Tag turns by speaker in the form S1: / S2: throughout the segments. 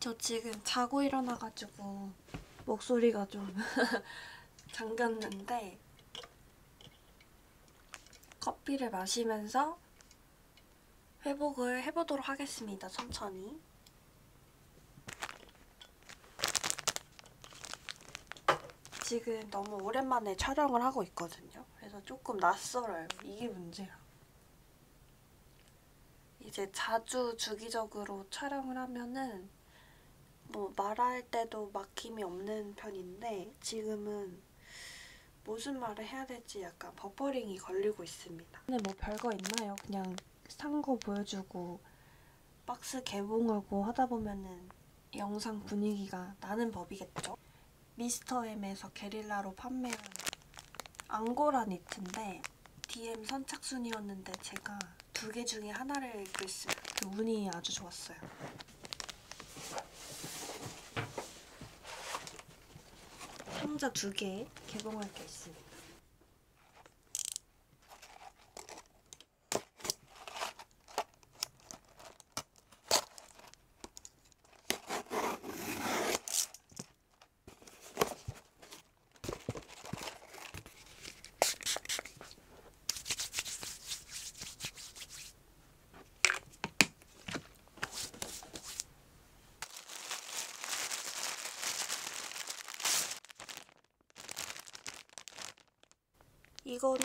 S1: 저 지금 자고 일어나가지고 목소리가 좀 잠겼는데 커피를 마시면서 회복을 해보도록 하겠습니다. 천천히. 지금 너무 오랜만에 촬영을 하고 있거든요. 그래서 조금 낯설어요. 이게 문제야. 이제 자주 주기적으로 촬영을 하면은 뭐 말할 때도 막힘이 없는 편인데 지금은 무슨 말을 해야 될지 약간 버퍼링이 걸리고 있습니다. 근데 뭐 별거 있나요? 그냥 산 거 보여주고 박스 개봉하고 하다 보면은 영상 분위기가 나는 법이겠죠? 미스터엠에서 게릴라로 판매한 앙고라 니트인데 DM 선착순이었는데 제가 2개 중에 하나를 그랬어요. 운이 아주 좋았어요. 상자 2개 개봉할 게 있습니다. 이거는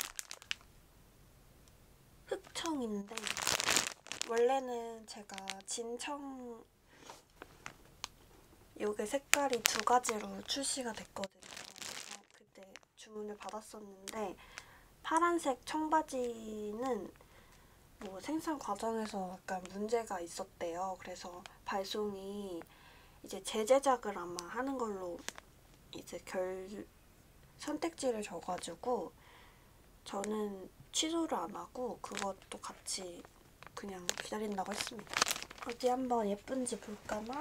S1: 흑청인데 원래는 제가 진청 요게 색깔이 2가지로 출시가 됐거든요. 그래서 그때 주문을 받았었는데 파란색 청바지는 뭐 생산 과정에서 약간 문제가 있었대요. 그래서 발송이 이제 재제작을 아마 하는 걸로 이제 선택지를 줘가지고 저는 취소를 안 하고 그것도 같이 그냥 기다린다고 했습니다. 어디 한번 예쁜지 볼까나?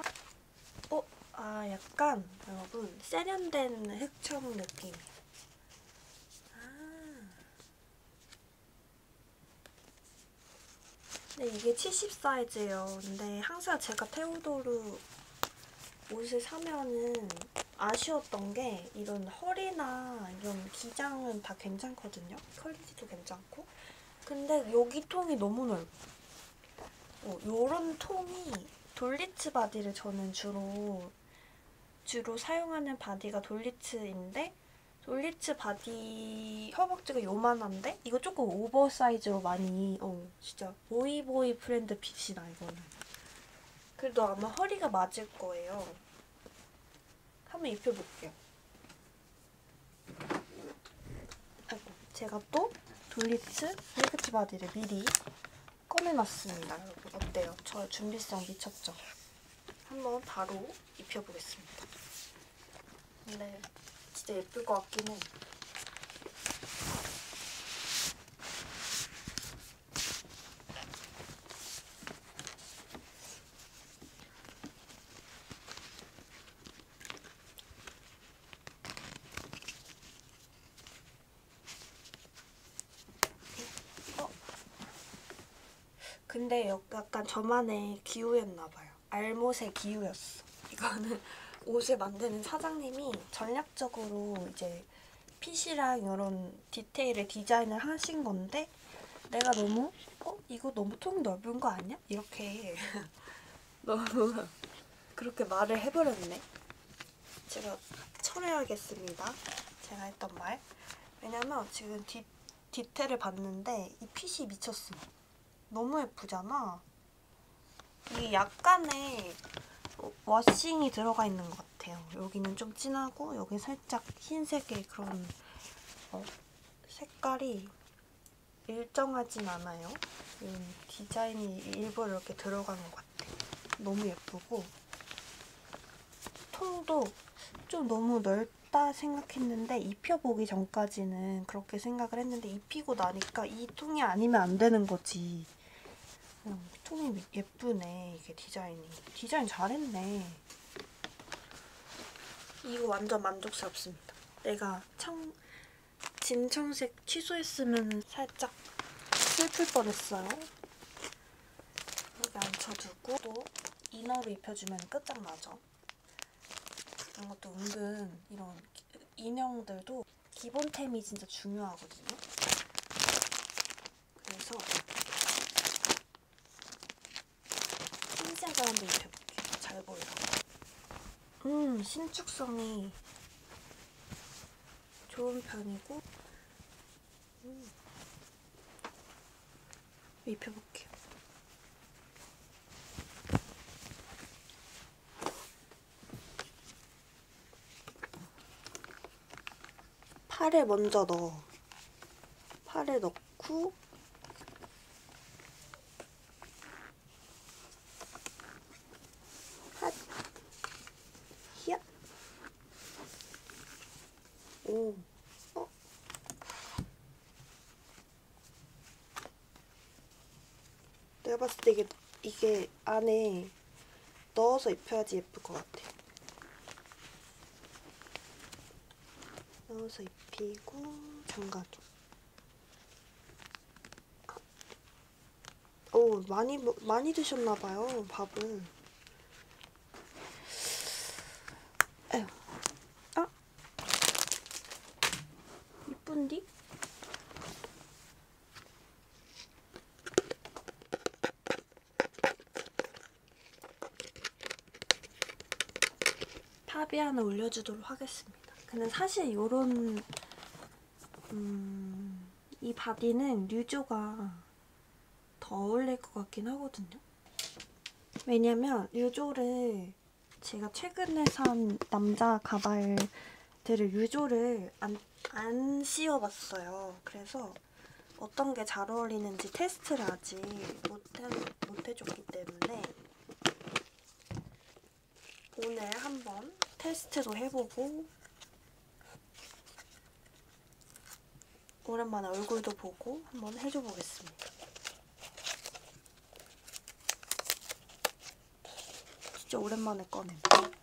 S1: 약간 여러분 세련된 흑청 느낌. 근데 이게 70 사이즈예요. 근데 항상 제가 테오도르 옷을 사면은 아쉬웠던 게 이런 허리나 이런 기장은 다 괜찮거든요. 퀄리티도 괜찮고. 근데 여기 통이 너무 넓어. 요런 통이 돌리츠 바디를 저는 주로 사용하는 바디가 돌리츠인데 돌리츠 바디 허벅지가 요만한데 이거 조금 오버사이즈로 많이 진짜 보이보이 브랜드 핏이다 이거는. 그래도 아마 허리가 맞을 거예요. 한번 입혀볼게요. 아이고, 제가 또 돌리츠 헬크치 바디를 미리 꺼내놨습니다. 여러분 어때요? 저 준비성 미쳤죠? 한번 바로 입혀보겠습니다. 근데 진짜 예쁠 것 같긴 해. 근데 약간 저만의 기우였나봐요. 알못의 기우였어. 이거는 옷을 만드는 사장님이 전략적으로 이제 핏이랑 이런 디테일을 디자인을 하신 건데 내가 너무 이거 너무 통이 넓은 거 아니야? 이렇게 너무 그렇게 말을 해버렸네. 제가 철회하겠습니다. 제가 했던 말. 왜냐면 지금 디테일을 봤는데 이 핏이 미쳤어. 너무 예쁘잖아. 이게 약간의 워싱이 들어가 있는 것 같아요. 여기는 좀 진하고 여기 살짝 흰색의 그런 색깔이 일정하진 않아요. 디자인이 일부러 이렇게 들어간 것 같아. 너무 예쁘고 통도 좀 너무 넓다 생각했는데 입혀보기 전까지는 그렇게 생각을 했는데 입히고 나니까 이 통이 아니면 안 되는 거지. 통이 예쁘네. 이게 디자인 잘했네. 이거 완전 만족스럽습니다. 내가 진청색 취소했으면 살짝 슬플 뻔했어요. 여기 앉혀두고 또 이 이너로 입혀주면 끝장나죠. 이런 것도 은근 이런 인형들도 기본템이 진짜 중요하거든요. 그래서 흰색을 한번 입혀볼게요. 잘 보이라고. 신축성이 좋은 편이고 입혀볼게요. 팔을 먼저 넣어. 팔을 넣고 핫! 히앗! 오! 내가 봤을 때 이게 안에 넣어서 입혀야지 예쁠 것 같아. 넣어서 입히고 장가게. 오, 많이 드셨나봐요, 밥을. 에휴. 아! 이쁜디? 탑이 하나 올려주도록 하겠습니다. 근데 사실 요런 이 바디는 류조가 더 어울릴 것 같긴 하거든요. 왜냐면 류조를 제가 최근에 산 남자 가발들을 류조를 안 씌워봤어요. 그래서 어떤 게 잘 어울리는지 테스트를 아직 못 해줬기 때문에 오늘 한번 테스트도 해보고 오랜만에 얼굴도 보고 한번 해줘보겠습니다. 진짜 오랜만에 꺼내.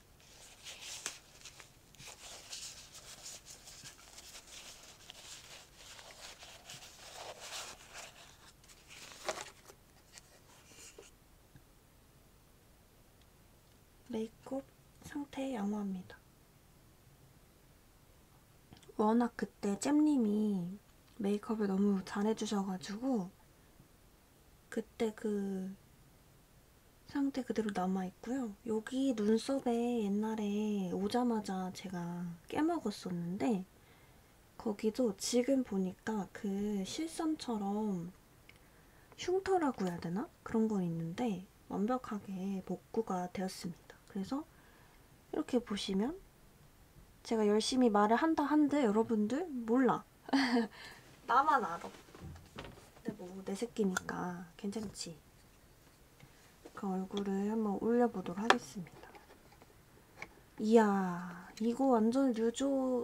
S1: 메이크업 상태 양호합니다. 워낙 그때 잼님이 메이크업을 너무 잘해주셔가지고 그때 그 상태 그대로 남아있고요. 여기 눈썹에 옛날에 오자마자 제가 깨먹었었는데 거기도 지금 보니까 그 실선처럼 흉터라고 해야 되나? 그런 거 있는데 완벽하게 복구가 되었습니다. 그래서 이렇게 보시면 제가 열심히 말을 한다 한들 여러분들 몰라. 나만 알아. 근데 뭐 내 새끼니까 괜찮지. 그 얼굴을 한번 올려보도록 하겠습니다. 이야, 이거 완전 류조한테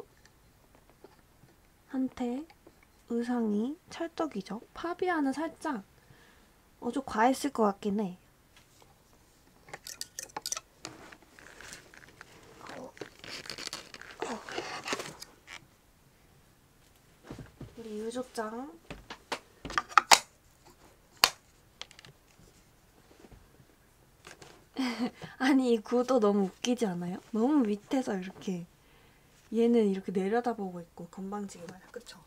S1: 의상이 찰떡이죠. 파비아는 살짝 좀 과했을 것 같긴 해. 우리 유조짱 아니 이 구도 너무 웃기지 않아요? 너무 밑에서 이렇게 얘는 이렇게 내려다보고 있고 건방지게 말이야, 그쵸?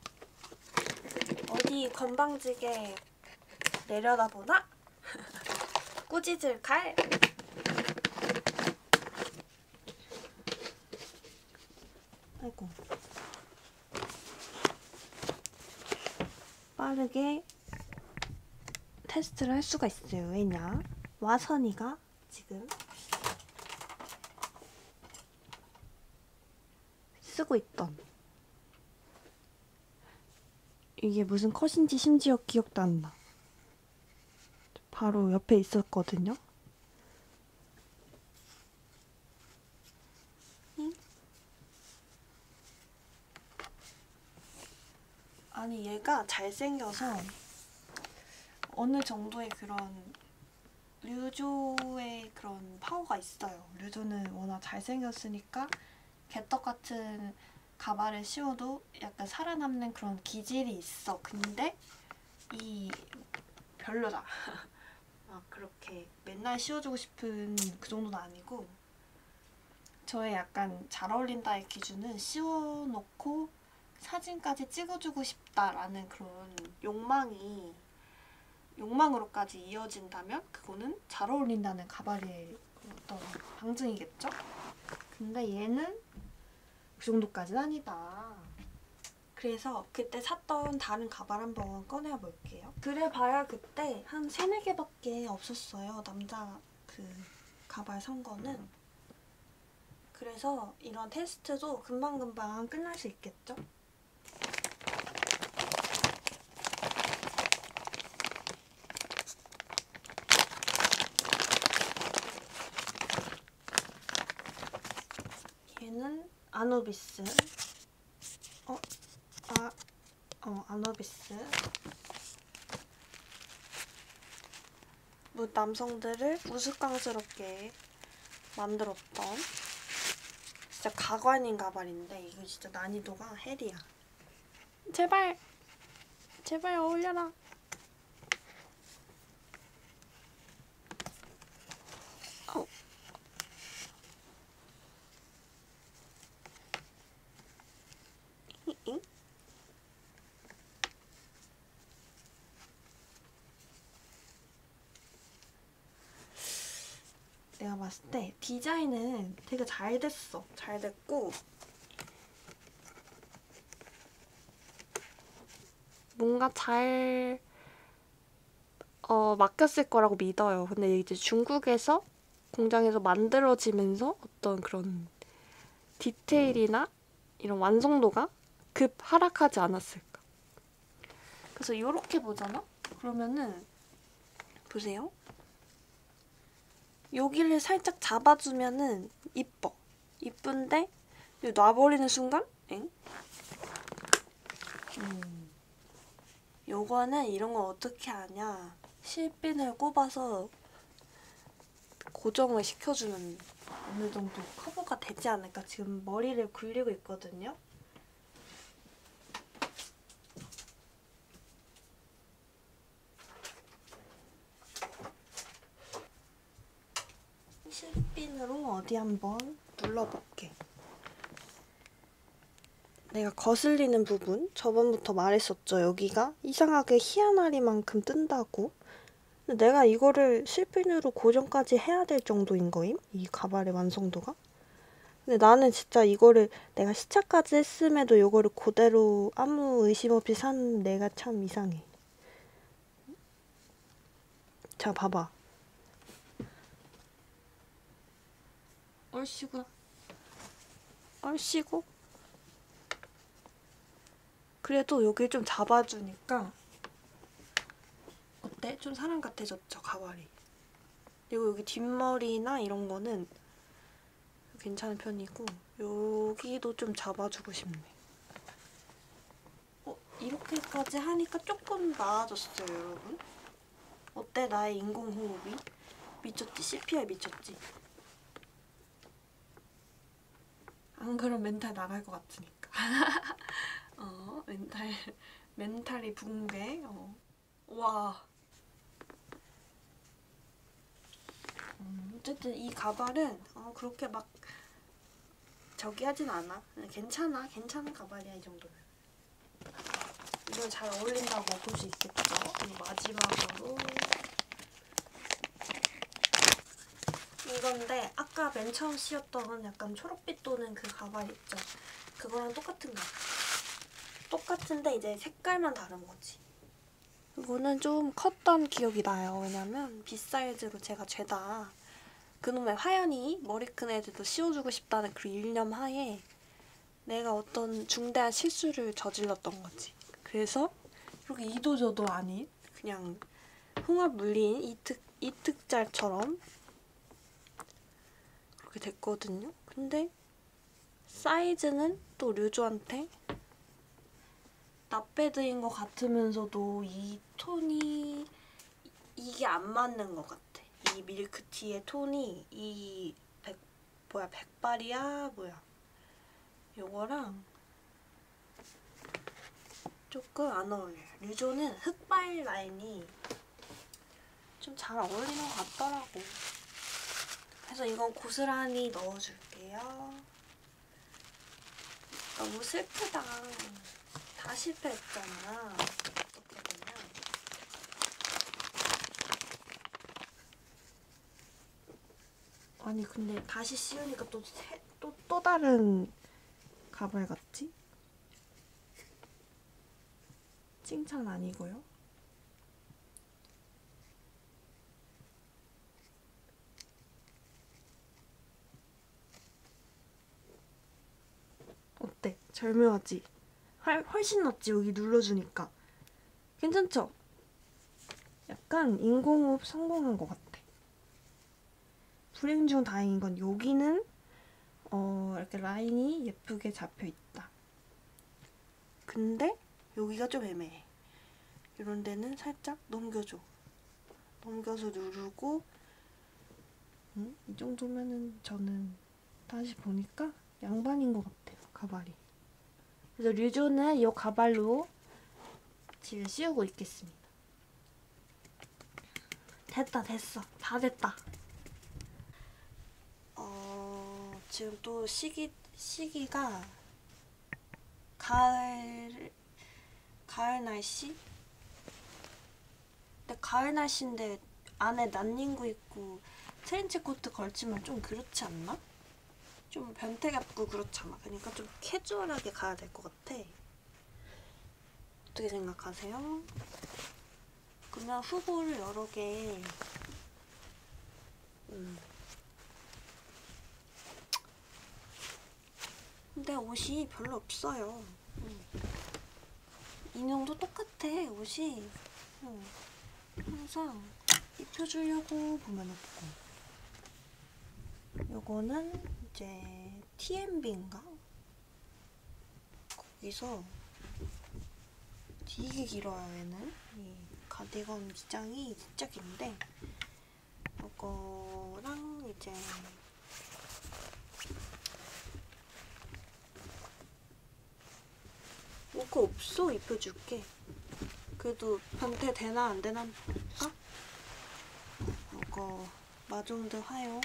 S1: 어디 건방지게 내려다보나? 꾸짖을 칼? 아이고. 빠르게 테스트를 할 수가 있어요. 왜냐? 와선이가 지금 쓰고 있던 이게 무슨 컷인지 심지어 기억도 안 나. 바로 옆에 있었거든요. 응? 아니 얘가 잘생겨서 어느 정도의 그런 류조의 그런 파워가 있어요. 류조는 워낙 잘생겼으니까 개떡 같은 가발을 씌워도 약간 살아남는 그런 기질이 있어. 근데 이 별로다. 막 그렇게 맨날 씌워주고 싶은 그 정도는 아니고 저의 약간 잘 어울린다의 기준은 씌워놓고 사진까지 찍어주고 싶다라는 그런 욕망으로까지 이어진다면 그거는 잘 어울린다는 가발의 어떤 방증이겠죠? 근데 얘는 그 정도까지는 아니다. 그래서 그때 샀던 다른 가발 한번 꺼내 볼게요. 그래봐야 그때 한 3, 4개밖에 없었어요. 남자 그 가발 산 거는. 그래서 이런 테스트도 금방금방 끝날 수 있겠죠? 얘는 아누비스. 아누비스. 남성들을 우스꽝스럽게 만들었던 진짜 가관인 가발인데 이거 진짜 난이도가 헬이야. 제발 어울려라. 내가 봤을 때 디자인은 되게 잘 됐어. 잘 됐고 뭔가 잘 맡겼을 거라고 믿어요. 근데 이제 중국에서 공장에서 만들어지면서 어떤 그런 디테일이나 이런 완성도가 급 하락하지 않았을까. 그래서 이렇게 보잖아? 그러면은 보세요. 여기를 살짝 잡아주면은 이뻐. 이쁜데 놔버리는 순간 엥? 요거는 이런 거 어떻게 하냐. 실핀을 꼽아서 고정을 시켜주면 어느 정도 커버가 되지 않을까. 지금 머리를 굴리고 있거든요. 실핀으로 어디 한번 눌러볼게. 내가 거슬리는 부분 저번부터 말했었죠. 여기가 이상하게 희한하리만큼 뜬다고. 근데 내가 이거를 실핀으로 고정까지 해야 될 정도인 거임? 이 가발의 완성도가? 근데 나는 진짜 이거를 내가 시차까지 했음에도 이거를 그대로 아무 의심 없이 산 내가 참 이상해. 자, 봐봐. 얼씨구. 그래도 여길 좀 잡아주니까 어때? 좀 사람 같아졌죠, 가발이. 그리고 여기 뒷머리나 이런 거는 괜찮은 편이고 여기도 좀 잡아주고 싶네. 이렇게까지 하니까 조금 나아졌어요, 여러분. 어때? 나의 인공호흡이? 미쳤지? CPR 미쳤지? 안 그럼 멘탈 나갈 것 같으니까. 멘탈이 붕괴. 와. 어쨌든 이 가발은 그렇게 막 저기 하진 않아. 괜찮은 가발이야, 이 정도면. 이걸 잘 어울린다고 볼 수 있겠죠? 그리고 마지막으로 이건데 아까 맨 처음 씌웠던 약간 초록빛 도는 그 가발 있죠? 그거랑 똑같은 가발. 똑같은데 이제 색깔만 다른 거지. 이거는 좀 컸던 기억이 나요. 왜냐면 빗사이즈로 제가 죄다 그놈의 화연이 머리 큰 애들도 씌워주고 싶다는 그 일념 하에 내가 어떤 중대한 실수를 저질렀던 거지. 그래서 이렇게 이도저도 아닌 그냥 홍합 물린 이특잘처럼 그렇게 됐거든요. 근데 사이즈는 또 류주한테 나배드인 것 같으면서도 이 톤이 이게 안 맞는 것 같아. 이 밀크티의 톤이 이 백발이야 뭐야 요거랑 조금 안 어울려요. 류조는 흑발 라인이 좀 잘 어울리는 것 같더라고. 그래서 이건 고스란히 넣어줄게요. 너무 슬프다. 다 실패했잖아. 어떻게 되냐. 아니 근데 다시 씌우니까 또 다른 가발 같지? 칭찬 아니고요. 어때? 절묘하지? 훨씬 낫지, 여기 눌러주니까. 괜찮죠? 약간 인공호흡 성공한 것 같아. 불행 중 다행인 건 여기는 이렇게 라인이 예쁘게 잡혀있다. 근데 여기가 좀 애매해. 이런 데는 살짝 넘겨줘. 넘겨서 누르고 이 정도면은 저는 다시 보니까 양반인 것 같아요, 가발이. 그래서 류조는 이 가발로 지금 씌우고 있겠습니다. 됐어. 다 됐다. 지금 또 시기가 가을 날씨? 근데 가을 날씨인데 안에 난닝구 입고 트렌치코트 걸치면 좀 그렇지 않나? 좀 변태 같고 그렇잖아. 그러니까 좀 캐주얼하게 가야 될 것 같아. 어떻게 생각하세요? 그러면 후보를 여러 개 근데 옷이 별로 없어요. 인형도 똑같아, 옷이. 항상 입혀주려고 보면 없고. 요거는 이제 TMB인가? 거기서 되게 길어요, 얘는. 이 가디건 기장이 진짜 긴데 요거랑 이제 뭐가 없어, 입혀줄게. 그래도 변태 되나 안 되나 볼까? 이거 마종드 화용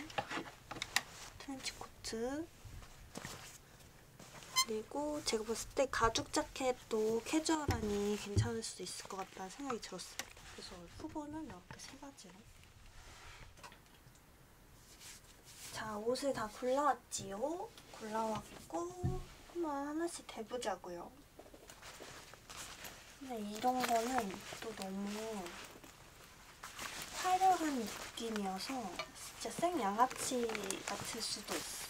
S1: 트렌치코트, 그리고 제가 봤을 때 가죽 자켓도 캐주얼하니 괜찮을 수도 있을 것 같다는 생각이 들었어요. 그래서 후보는 이렇게 세 가지로. 자, 옷을 다 골라왔지요? 골라왔고 한번 하나씩 대보자고요. 근데 이런 거는 또 너무 화려한 느낌이어서 진짜 생 양아치 같을 수도 있어.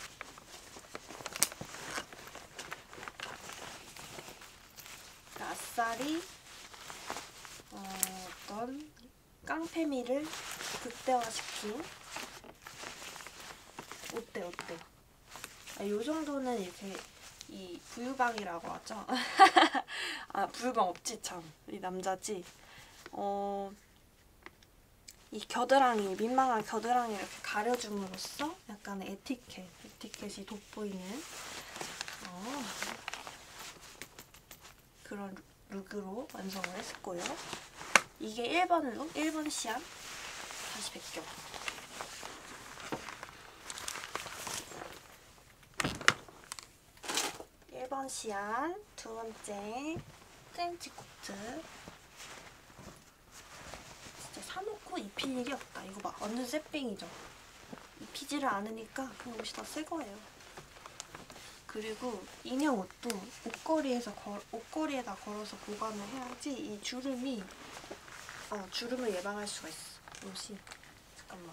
S1: 아싸리 어떤 깡패미를 극대화시킨. 어때? 요 정도는 이렇게 이 부유방이라고 하죠. 아, 부유방 없지 참. 이 남자지. 이 겨드랑이, 민망한 겨드랑이 이렇게 가려줌으로써 약간의 에티켓이 돋보이는 그런 룩으로 완성을 했고요. 이게 1번 룩, 1번 시안. 다시 벗겨. 1번 시안, 두 번째 트렌치코트. 진짜 사놓고 입힐 일이 없다. 이거 봐, 완전 쎄삥이죠. 입히지를 않으니까 그 옷이 다 새 거예요. 그리고 인형 옷도 옷걸이에다 걸어서 보관을 해야지 이 주름을 예방할 수가 있어. 옷이. 잠깐만.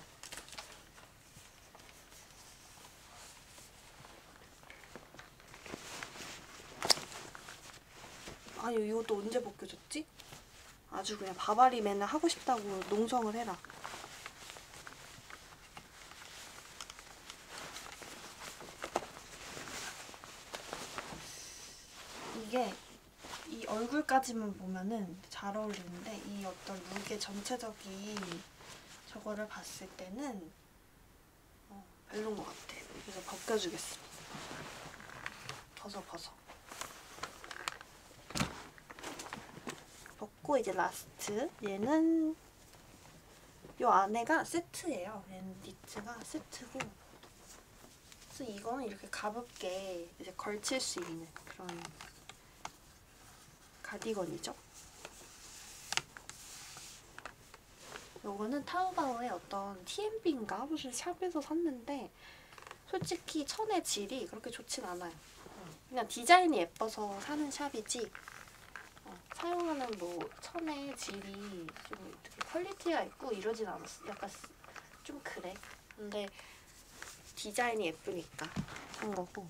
S1: 아니, 이것도 언제 벗겨졌지? 아주 그냥 바바리 맨날 하고 싶다고 농성을 해라. 이게 이 얼굴까지만 보면은 잘 어울리는데 이 어떤 룩의 전체적인 저거를 봤을 때는 별론 것 같아. 그래서 벗겨주겠습니다. 벗어. 벗고 이제 라스트. 얘는 요 안에가 세트예요. 얘는 니트가 세트고, 그래서 이거는 이렇게 가볍게 이제 걸칠 수 있는 그런 가디건이죠. 요거는 타오바오의 어떤 TMB인가 무슨 샵에서 샀는데 솔직히 천의 질이 그렇게 좋진 않아요. 그냥 디자인이 예뻐서 사는 샵이지 사용하는 뭐 천의 질이 좀 되게 퀄리티가 있고 이러진 않았어. 약간 좀 그래. 근데 디자인이 예쁘니까 산 거고.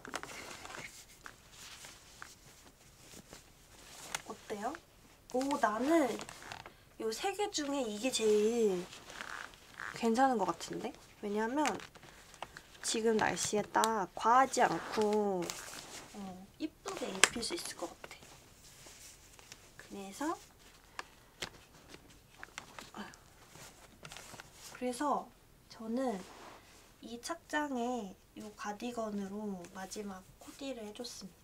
S1: 어때요? 오, 나는 요 세 개 중에 이게 제일 괜찮은 것 같은데? 왜냐면 지금 날씨에 딱 과하지 않고 이쁘게 입힐 수 있을 것 같아. 그래서 저는 이 착장에 이 가디건으로 마지막 코디를 해줬습니다.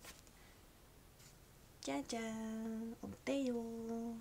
S1: 짜잔! 어때요?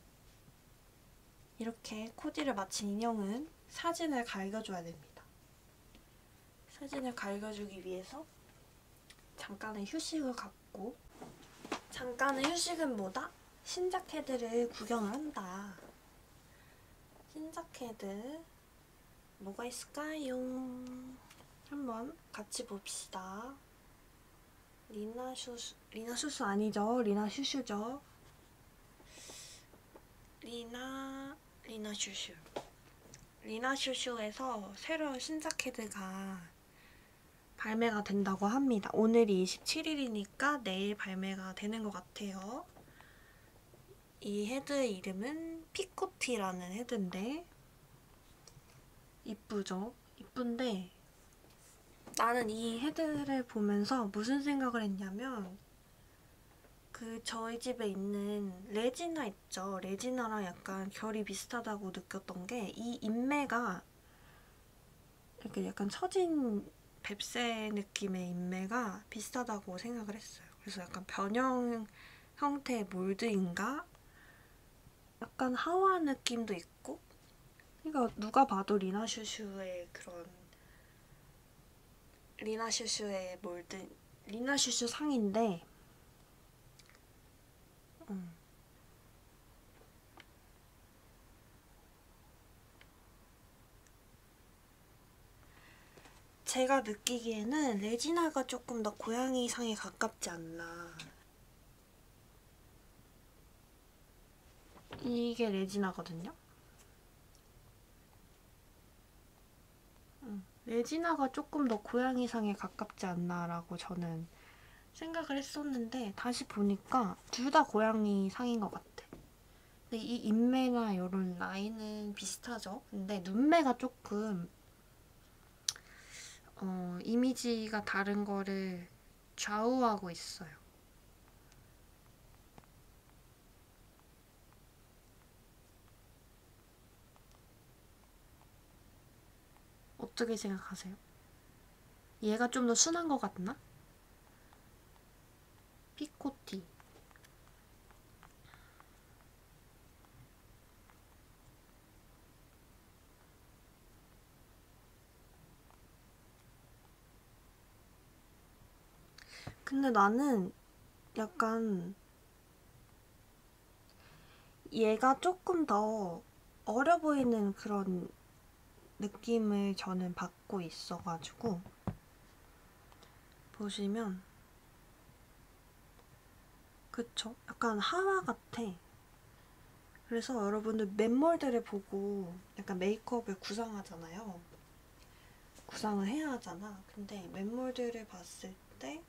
S1: 이렇게 코디를 마친 인형은 사진을 갈겨줘야 됩니다. 사진을 갈겨주기 위해서 잠깐의 휴식을 갖고, 잠깐의 휴식은 뭐다? 신작 헤드를 구경을 한다. 신작 헤드 뭐가 있을까요? 한번 같이 봅시다. 리나 슈슈 아니죠? 리나 슈슈죠? 리나 슈슈. 리나 슈슈에서 새로운 신작 헤드가 발매가 된다고 합니다. 오늘이 27일이니까 내일 발매가 되는 것 같아요. 이 헤드의 이름은 피코티라는 헤드인데 이쁘죠? 이쁜데 나는 이 헤드를 보면서 무슨 생각을 했냐면 저희 집에 있는 레지나 있죠? 레지나랑 약간 결이 비슷하다고 느꼈던 게 이 인매가 이렇게 약간 처진 뱁새 느낌의 인매가 비슷하다고 생각을 했어요. 그래서 약간 변형 형태의 몰드인가? 약간 하와 느낌도 있고, 그러니까 누가 봐도 리나 슈슈의 몰드, 리나 슈슈 상인데 제가 느끼기에는 레지나가 조금 더 고양이 상에 가깝지 않나. 이게 레지나거든요? 레지나가 조금 더 고양이 상에 가깝지 않나라고 저는 생각을 했었는데 다시 보니까 둘 다 고양이 상인 것 같아. 근데 이 인매나 이런 라인은 비슷하죠? 근데 눈매가 조금 이미지가 다른 거를 좌우하고 있어요. 어떻게 생각하세요? 얘가 좀 더 순한 것 같나? 피코티. 근데 나는 약간 얘가 조금 더 어려 보이는 그런 느낌을 저는 받고 있어가지고 보시면 그쵸? 약간 하와 같아. 그래서 여러분들 맨몰들을 보고 약간 메이크업을 구상하잖아요. 구상을 해야 하잖아. 근데 맨몰들을 봤을 때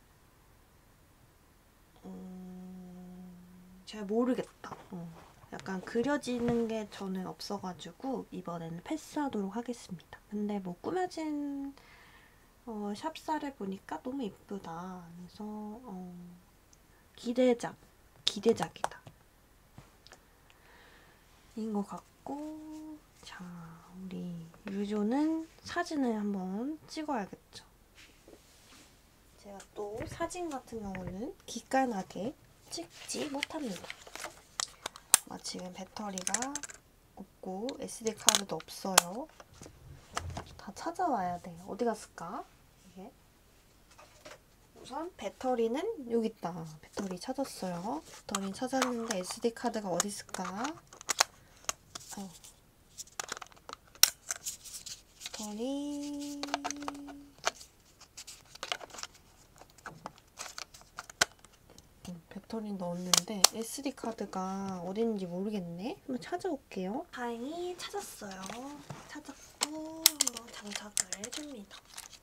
S1: 잘 모르겠다. 약간 그려지는 게 저는 없어가지고 이번에는 패스하도록 하겠습니다. 근데 뭐 꾸며진 샵살을 보니까 너무 이쁘다. 그래서 기대작이다. 인 것 같고, 자, 우리 유조는 사진을 한번 찍어야겠죠. 제가 또 사진 같은 경우는 기깔나게 찍지 못합니다. 지금 배터리가 없고 SD 카드도 없어요. 다 찾아와야 돼. 어디 갔을까? 이게. 우선 배터리는 여기 있다. 배터리 찾았어요. 배터리 찾았는데 SD 카드가 어디 있을까? 배터리 배터리 넣었는데 SD 카드가 어디 있는지 모르겠네. 한번 찾아올게요. 다행히 찾았어요. 찾았고 한번 장착을 해줍니다.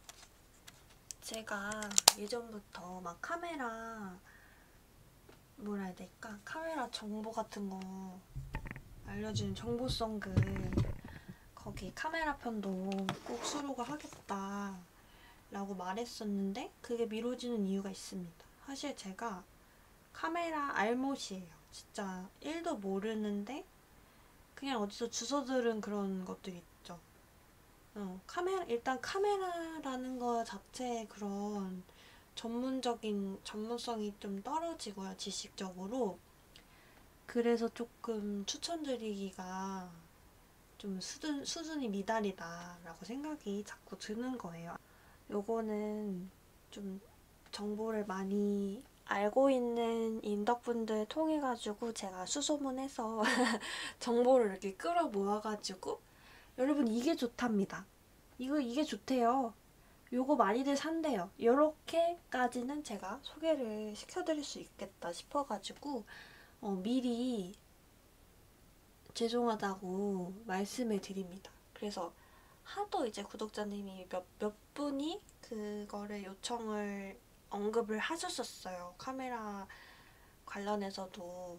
S1: 제가 예전부터 막 카메라 뭐라 해야 될까? 카메라 정보 같은 거 알려주는 정보성 글 거기 카메라 편도 꼭 수록을 하겠다 라고 말했었는데 그게 미뤄지는 이유가 있습니다. 사실 제가 카메라 알못이에요. 진짜 1도 모르는데 그냥 어디서 주워 들은 그런 것들 있죠. 일단 카메라라는 거 자체에 그런 전문성이 좀 떨어지고요, 지식적으로. 그래서 조금 추천드리기가 좀 수준이 미달이다라고 생각이 자꾸 드는 거예요. 요거는 좀 정보를 많이 알고 있는 인덕분들 통해가지고 제가 수소문해서 정보를 이렇게 끌어 모아가지고 여러분 이게 좋답니다. 이게 좋대요. 요거 많이들 산대요. 요렇게까지는 제가 소개를 시켜드릴 수 있겠다 싶어가지고 미리 죄송하다고 말씀을 드립니다. 그래서 하도 이제 구독자님이 몇 분이 그거를 언급을 하셨었어요. 카메라 관련해서도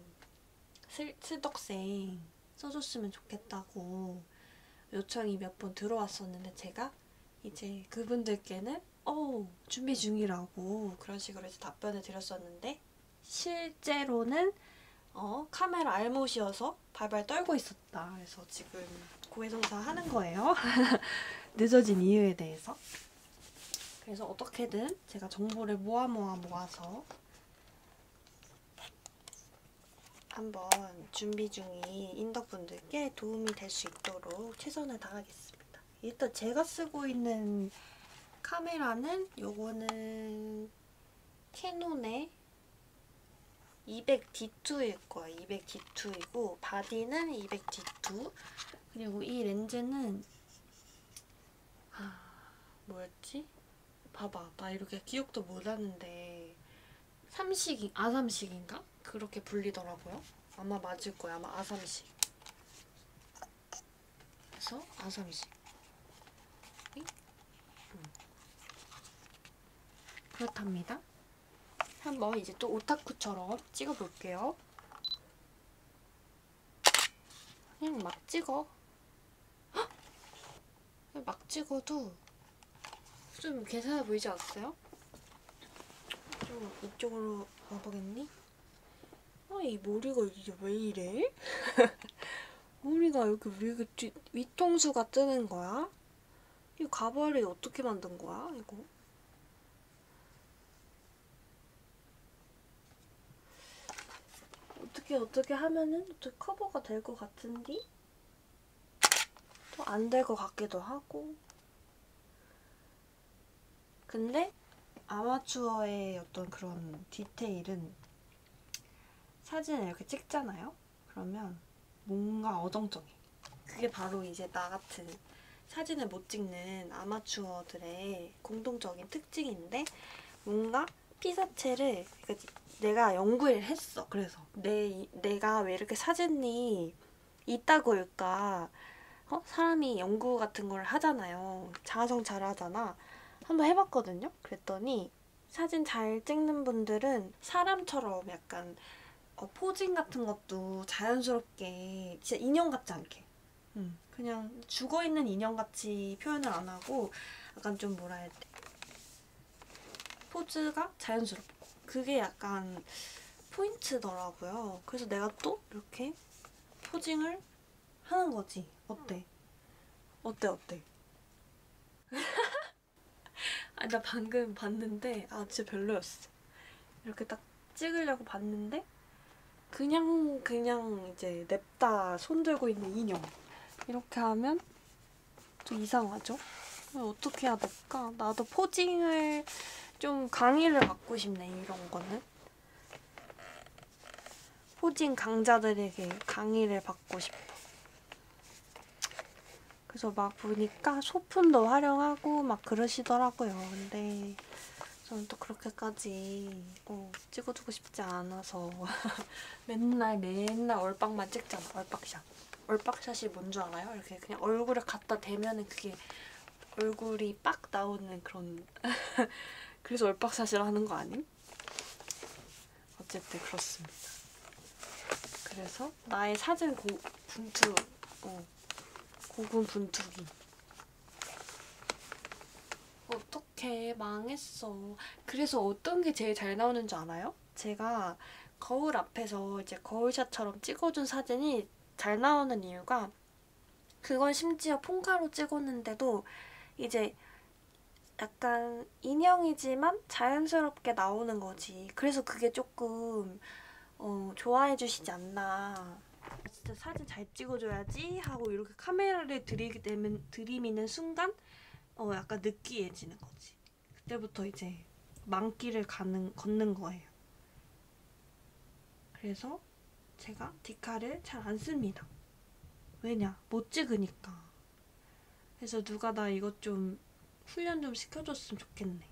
S1: 슬덕생 써줬으면 좋겠다고 요청이 몇 번 들어왔었는데 제가 이제 그분들께는 준비 중이라고 그런 식으로 이제 답변을 드렸었는데 실제로는 카메라 알못이어서 발발 떨고 있었다. 그래서 지금 고해성사 하는 거예요. 늦어진 이유에 대해서. 그래서 어떻게든 제가 정보를 모아서 한번 준비 중인 인덕분들께 도움이 될 수 있도록 최선을 다하겠습니다. 일단 제가 쓰고 있는 카메라는 요거는 캐논의 200D2일 거예요. 200D2이고 바디는 200D2 그리고 이 렌즈는 뭐였지? 봐봐, 나 이렇게 기억도 못하는데 아삼식인가? 그렇게 불리더라고요. 아마 맞을 거야. 아마 아삼식. 그래서 아삼식. 그렇답니다. 한번 이제 또 오타쿠처럼 찍어볼게요. 그냥 막 찍어. 헉! 막 찍어도 좀 괜찮아 보이지 않았어요? 좀 이쪽으로 와보겠니? 이 머리가 이제 왜 이래? 머리가 여기 왜 이렇게 뒤통수가 뜨는 거야? 이 가발이 어떻게 만든 거야, 이거? 어떻게 하면은 또 커버가 될 것 같은데? 또 안 될 것 같기도 하고. 근데 아마추어의 어떤 그런 디테일은 사진을 이렇게 찍잖아요? 그러면 뭔가 어정쩡해. 그게 바로 이제 나 같은 사진을 못 찍는 아마추어들의 공통적인 특징인데 뭔가 피사체를 내가 연구를 했어. 그래서 내가 왜 이렇게 사진이 이따구일까? 사람이 연구 같은 걸 하잖아요. 자아성 잘 하잖아. 한번 해봤거든요. 그랬더니 사진 잘 찍는 분들은 사람처럼 약간 포징 같은 것도 자연스럽게 진짜 인형 같지 않게 그냥 죽어있는 인형같이 표현을 안 하고 약간 좀 뭐라 해야 돼 포즈가 자연스럽고 그게 약간 포인트더라고요. 그래서 내가 또 이렇게 포징을 하는 거지. 어때? 나 방금 봤는데 진짜 별로였어. 이렇게 딱 찍으려고 봤는데 그냥 이제 냅다 손들고 있는 인형 이렇게 하면 좀 이상하죠? 어떻게 해야 될까? 나도 포징을 좀 강의를 받고 싶네, 이런 거는. 포징 강자들에게 강의를 받고 싶어. 그래서 막 보니까 소품도 활용하고 막 그러시더라고요. 근데 저는 또 그렇게까지 찍어주고 싶지 않아서 맨날 얼빵만 찍잖아. 얼빵샷. 얼빵샷이 뭔 줄 알아요? 이렇게 그냥 얼굴을 갖다 대면은 그게 얼굴이 빡 나오는 그런 그래서 얼빵샷이라 하는 거 아님? 어쨌든 그렇습니다. 그래서 나의 사진 분투 고군 분투기. 어떡해, 망했어. 그래서 어떤 게 제일 잘 나오는 줄 알아요? 제가 거울 앞에서 이제 거울샷처럼 찍어준 사진이 잘 나오는 이유가, 그건 심지어 폰카로 찍었는데도 이제 약간 인형이지만 자연스럽게 나오는 거지. 그래서 그게 조금 좋아해 주시지 않나. 진짜 사진 잘 찍어줘야지 하고 이렇게 카메라를 들이미는 순간 약간 느끼해지는 거지. 그때부터 이제 망길을 걷는 거예요. 그래서 제가 디카를 잘 안 씁니다. 왜냐? 못 찍으니까. 그래서 누가 나 이것 좀 훈련 좀 시켜줬으면 좋겠네.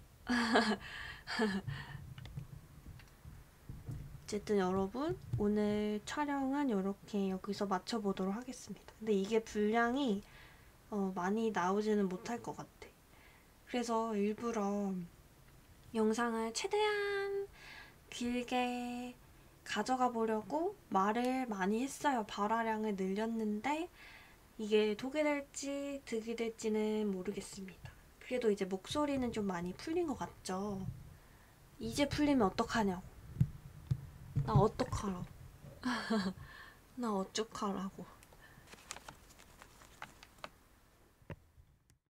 S1: 어쨌든 여러분, 오늘 촬영은 이렇게 여기서 마쳐보도록 하겠습니다. 근데 이게 분량이 많이 나오지는 못할 것 같아. 그래서 일부러 영상을 최대한 길게 가져가 보려고 말을 많이 했어요. 발화량을 늘렸는데 이게 독이 될지 득이 될지는 모르겠습니다. 그래도 이제 목소리는 좀 많이 풀린 것 같죠? 이제 풀리면 어떡하냐고. 나 어떡하라고. 나 어떡하라고.